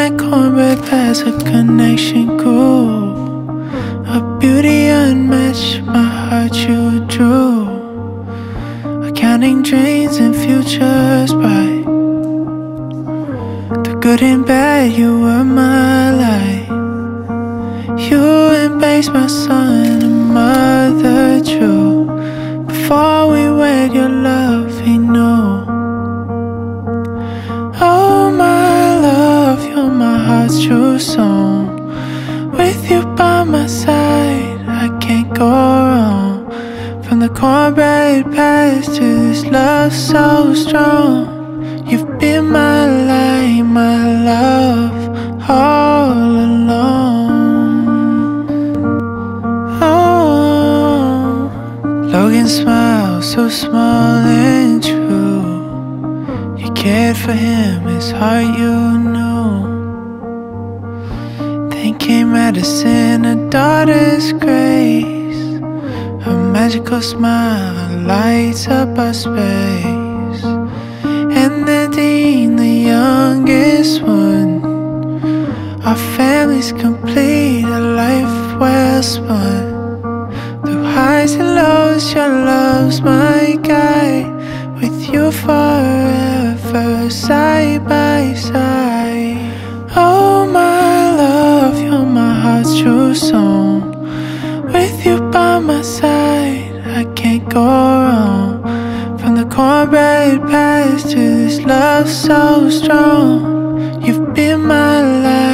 that cornbread past a connection grew. A beauty unmatched, my heart you drew. Counting dreams and futures bright. The good and bad, you were my light. You embraced my son and mother true. Before we wed, your love he knew. Oh my love, you're my heart's true song. With you by my side, I can't go wrong. From the cornbread past to this love so strong. You've been my light, my love, all along. Oh, Logan's smile, so small and true. You cared for him, his heart you knew. Then came Madison, a daughter's grace. A magical smile lights up our space. And the dean, the youngest one. Our family's complete, a life well spun. Through highs and lows, your love's my guide. With you forever, side by side. Oh my love, you're my heart's true song. With you by my side, I can't go wrong. From the cornbread past to this love so strong. You've been my life.